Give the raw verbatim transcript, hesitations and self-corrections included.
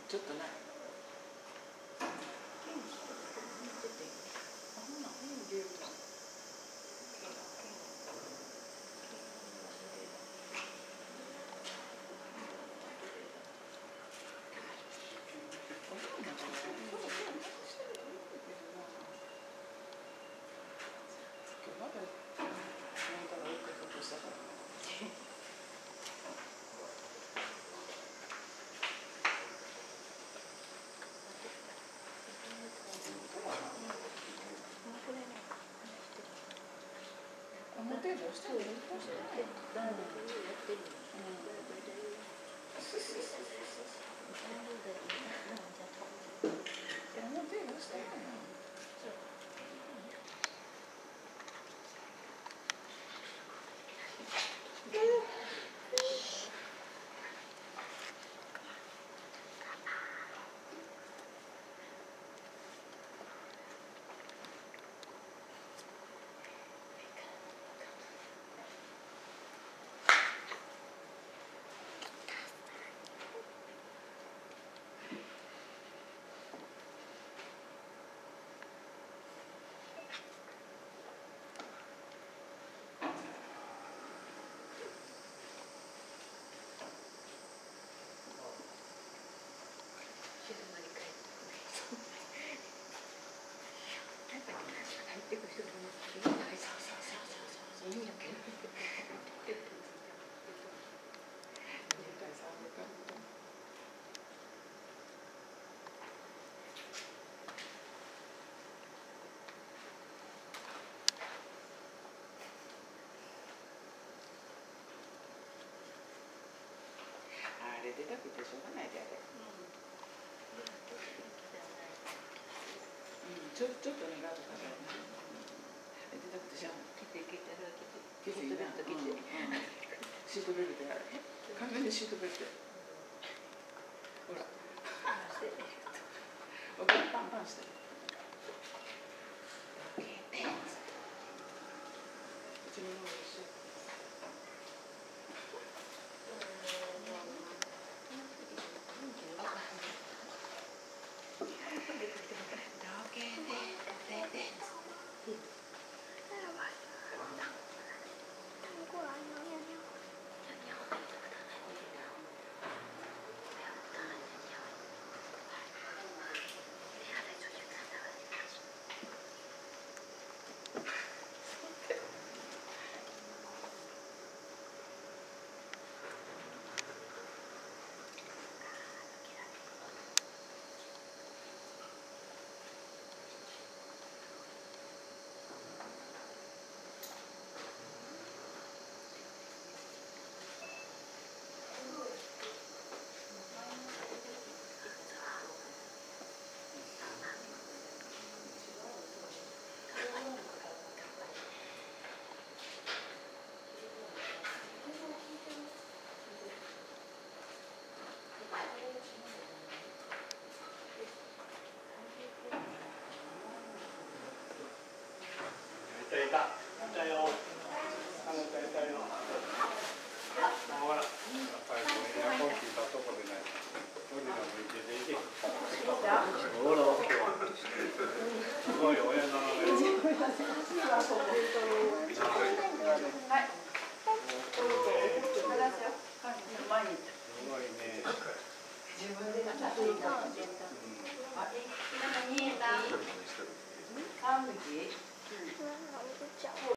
ちょっとない。表どうしてる？どうしてる？あれ出たくてしょうがないであれ。ちょちょっと苦手だからね。出たくてしょうがない。きついきついきついな。シートベルトやる。完全にシートベルト。ほら。お金パンパンしてる。うちのもの一緒。 いた、いたよ。あのいたいたよ。ほら、やっぱりエアコン効いたとこでない。無理なのいけていけ。ほら、オッケー。すごい親の名前。はい。すごいね。自分でなんかいいかもしれない。あ、なんか見えた。